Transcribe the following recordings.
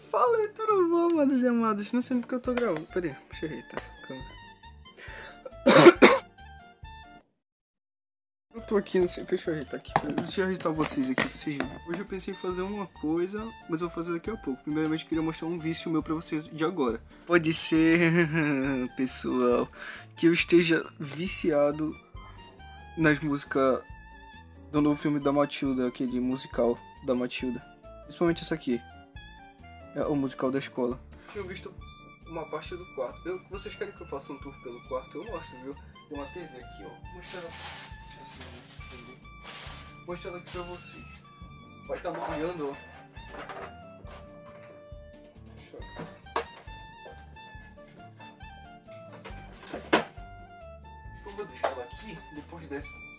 Falei, tudo bom, amados e amados? Não sei porque eu tô gravando. Peraí, deixa eu ajeitar essa câmera. Eu tô aqui, não sei, deixa eu ajeitar aqui. Deixa eu ajeitar vocês aqui pra vocês verem. Hoje eu pensei em fazer uma coisa, mas eu vou fazer daqui a pouco. Primeiramente eu queria mostrar um vício meu pra vocês de agora. Pode ser, pessoal, que eu esteja viciado nas músicas do novo filme da Matilda, aquele musical da Matilda. Principalmente essa aqui. É o musical da escola. Tinha visto uma parte do quarto. Vocês querem que eu faça um tour pelo quarto? Eu mostro, viu? Tem uma TV aqui, ó. Mostrando assim, mostrando aqui pra vocês. Vai estar barulhando, ó. Deixa eu vou deixar ela aqui depois dessa.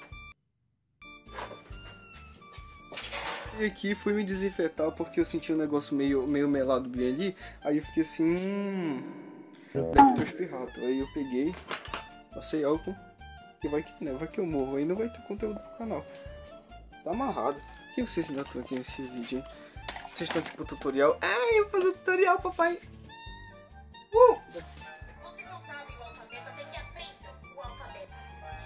E aqui fui me desinfetar porque eu senti um negócio meio melado bem ali. Aí eu fiquei assim, deve ter espirrado. Aí eu peguei, passei álcool e vai que, né, vai que eu morro. Aí não vai ter conteúdo pro canal. Tá amarrado. Por que vocês ainda estão aqui nesse vídeo, hein? Vocês estão aqui pro tutorial? Ah, eu vou fazer o tutorial, papai. Vocês não sabem o alfabeto até que aprendam o alfabeto.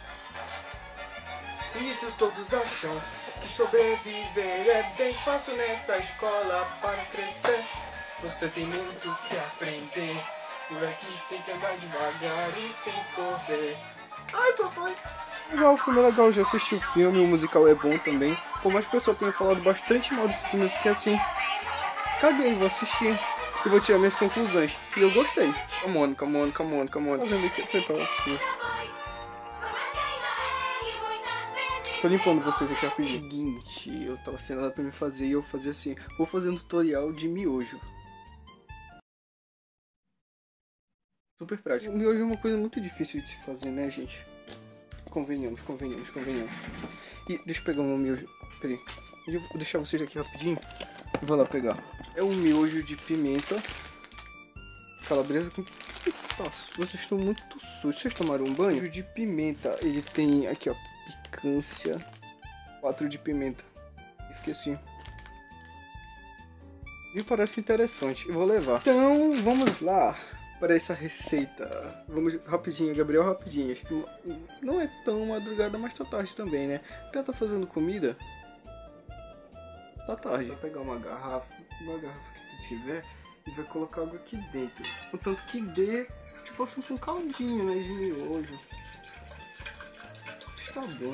Isso todos acham que sobreviver é bem fácil nessa escola para crescer. Você tem muito que aprender. Por aqui tem que andar devagar e sem correr. Ai, papai. Legal, o filme é legal, eu já assisti o filme, o musical é bom também. Por mais que o pessoal tenha falado bastante mal desse filme, eu fiquei assim, caguei, vou assistir e vou tirar minhas conclusões. E eu gostei. Come on. Fazendo aqui, sentar assim. Tô limpando vocês aqui rapidinho. Seguinte, eu tava sem nada pra me fazer e eu fazia assim, vou fazer um tutorial de miojo. Super prático. O miojo é uma coisa muito difícil de se fazer, né, gente? Convenhamos. E deixa eu pegar o meu miojo. Peraí. Eu vou deixar vocês aqui rapidinho e vou lá pegar. É um miojo de pimenta calabresa com... Nossa, vocês estão muito sujos. Vocês tomaram um banho? Miojo de pimenta. Ele tem aqui, ó, picância. 4 de pimenta. E fiquei assim. Me parece interessante. Eu vou levar. Então, vamos lá para essa receita. Vamos rapidinho, Gabriel, rapidinho. Não é tão madrugada, mas tá tarde também, né? Pra tá fazendo comida, tá tarde. Vai pegar uma garrafa que tu tiver e vai colocar água aqui dentro. Contanto que dê, tipo assim, um caldinho, né, de miojo. Tá bom.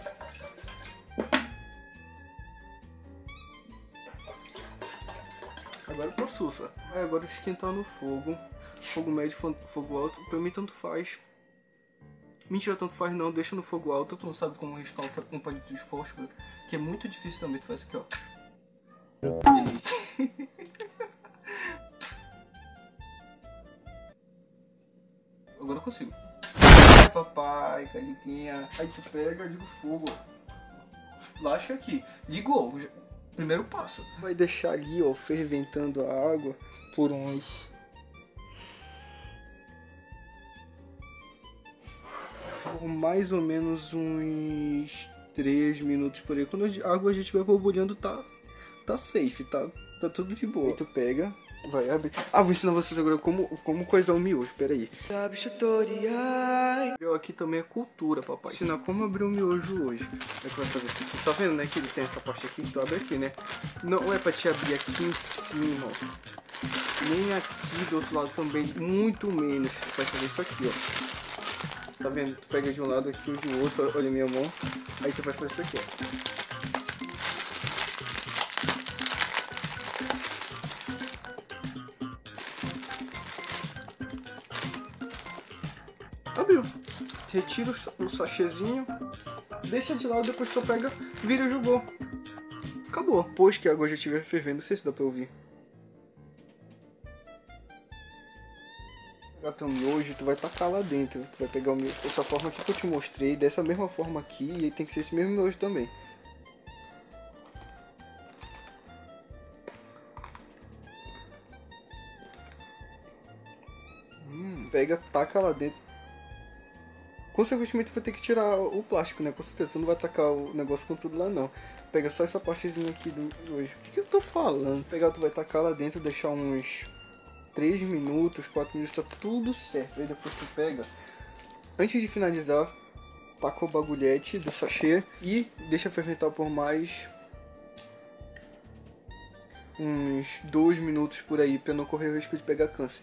Agora pra sussa. Agora esquentar no fogo. Fogo médio, fogo alto, pra mim tanto faz. Mentira, tanto faz não, deixa no fogo alto. Tu não sabe como riscar um palito de fósforo, que é muito difícil também, tu faz isso aqui, ó. Agora eu consigo. Ai, papai, caliquinha. Aí tu pega, liga o fogo. Lasca aqui. Ligou, primeiro passo. Vai deixar ali, ó, ferventando a água por uns... mais ou menos uns 3 minutos por aí. Quando a água já estiver borbulhando, tá safe, tá tudo de boa. Aí tu pega, vai abrir. Ah, vou ensinar vocês agora como coisar um miojo, pera aí. Tutorial. Aqui também é cultura, papai. Vou ensinar como abrir um miojo hoje. Como é que vai fazer isso aqui? Tá vendo, né, que ele tem essa parte aqui que tu abre aqui, né? Não é pra te abrir aqui em cima, ó. Nem aqui do outro lado também, muito menos. Tu vai fazer isso aqui, ó. Tá vendo? Tu pega de um lado aqui, de outro, olha a minha mão. Aí tu vai fazer isso aqui, ó. Abriu. Retira o sachêzinho. Deixa de lado, depois tu pega, vira e jogou. Acabou. Depois que a água já estiver fervendo, não sei se dá pra ouvir. Pegar teu miojo, tu vai tacar lá dentro. Tu vai pegar o miojo dessa forma aqui que eu te mostrei, dessa mesma forma aqui, e tem que ser esse mesmo miojo também. Pega, taca lá dentro Consequentemente vai ter que tirar o plástico, né? Com certeza, você não vai tacar o negócio com tudo lá não. Pega só essa partezinha aqui do miojo. O que eu tô falando? Pegar, tu vai tacar lá dentro, deixar uns 3 minutos, 4 minutos, tá tudo certo. Aí depois tu pega, antes de finalizar, taca o bagulhete do sachê e deixa fermentar por mais uns 2 minutos por aí, pra não correr o risco de pegar câncer.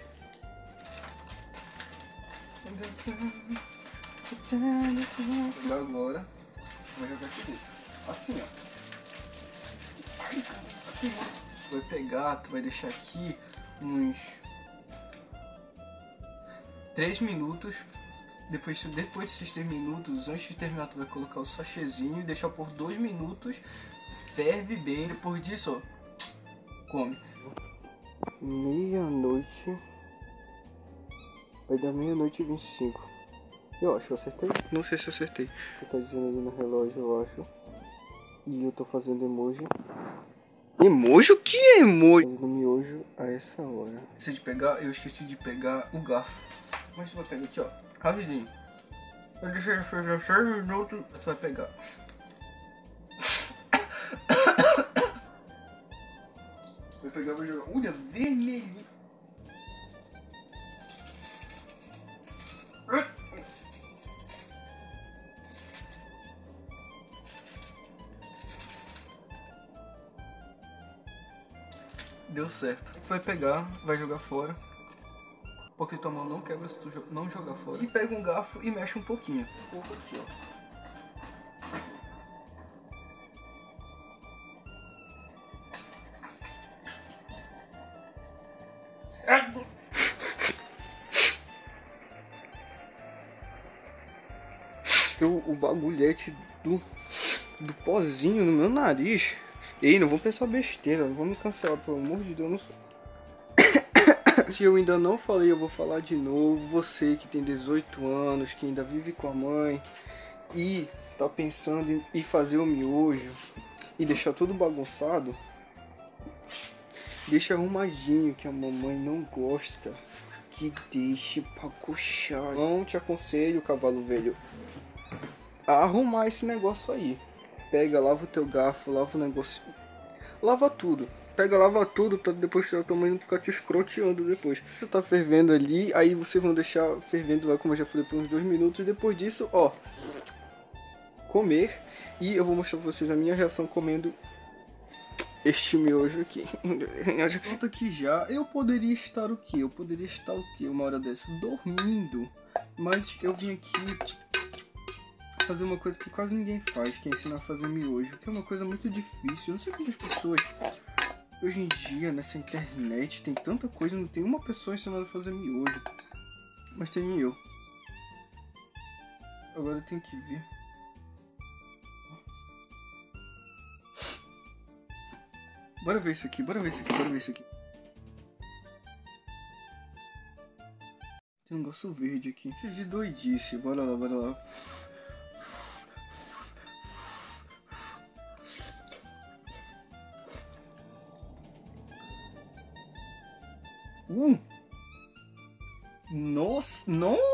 Agora vou jogar aqui dentro. Assim, ó. Ai, aqui, ó. Vai pegar, tu vai deixar aqui uns 3 minutos. Depois desses 3 minutos, antes de terminar, tu vai colocar o sachêzinho e deixar por 2 minutos. Ferve bem. Depois disso, ó, come. Meia-noite. Vai dar 00:25. Eu acho, eu acertei? Não sei se eu acertei. O que tá dizendo ali no relógio, eu acho. E eu tô fazendo emoji. Emoji? O que é emoji? Fazendo miojo a essa hora. Eu esqueci de pegar o garfo. Mas tu vai pegar aqui, ó. Rapidinho. Eu deixei 6 minutos. Tu vai pegar. Vai pegar, vai jogar. Olha, vermelhinho. Deu certo. Vai pegar, vai jogar fora. Porque tua mão não quebra se tu não jogar fora. E pega um garfo e mexe um pouquinho. Um pouco aqui, ó. O bagulhete do pozinho no meu nariz. Ei, não vou pensar besteira, não vou me cancelar, pelo amor de Deus, eu não sou. Se eu ainda não falei, eu vou falar de novo. Você que tem 18 anos, que ainda vive com a mãe e tá pensando em fazer o miojo e deixar tudo bagunçado, deixa arrumadinho, que a mamãe não gosta que deixe bagunçado. Não te aconselho, cavalo velho, a arrumar esse negócio aí. Pega, lava o teu garfo, lava o negócio, lava tudo. Pega, lava tudo pra depois tua mãe não ficar te escroteando depois. Você tá fervendo ali, aí vocês vão deixar fervendo lá, como eu já falei, por uns 2 minutos. Depois disso, ó, comer. E eu vou mostrar pra vocês a minha reação comendo este miojo aqui. Pronto aqui já. Eu poderia estar o quê? Uma hora dessa? Dormindo. Mas eu vim aqui fazer uma coisa que quase ninguém faz, que é ensinar a fazer miojo, que é uma coisa muito difícil. Eu não sei como as pessoas hoje em dia nessa internet tem tanta coisa, não tem uma pessoa ensinando a fazer miojo, mas tem eu. Agora eu tenho que ver. Bora ver isso aqui. Tem um negócio verde aqui. Que de doidice. Bora lá. Nossa!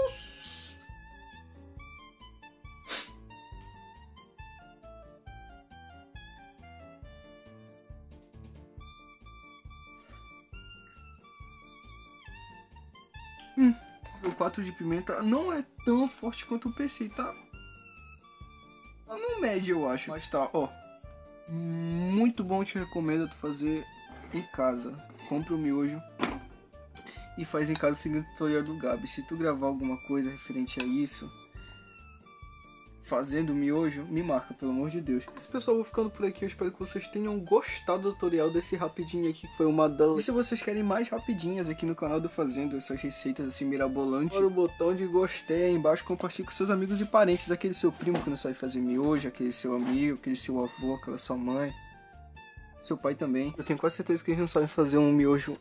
O 4 de pimenta não é tão forte quanto eu pensei, tá? Tá no médio, eu acho. Mas tá, ó. Muito bom, te recomendo tu fazer em casa. Compre o miojo e faz em casa seguindo o tutorial do Gabi. Se tu gravar alguma coisa referente a isso, fazendo miojo, me marca, pelo amor de Deus. Esse pessoal, vou ficando por aqui. Eu espero que vocês tenham gostado do tutorial desse rapidinho aqui, que foi uma delas. E se vocês querem mais rapidinhas aqui no canal do Fazendo essas receitas assim mirabolantes, para o botão de gostei aí embaixo, compartilhe com seus amigos e parentes. Aquele seu primo que não sabe fazer miojo, aquele seu amigo, aquele seu avô, aquela sua mãe, seu pai também. Eu tenho quase certeza que eles não sabem fazer um miojo,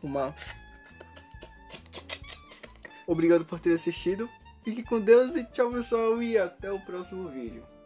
Obrigado por ter assistido. Fique com Deus e tchau, pessoal, e até o próximo vídeo.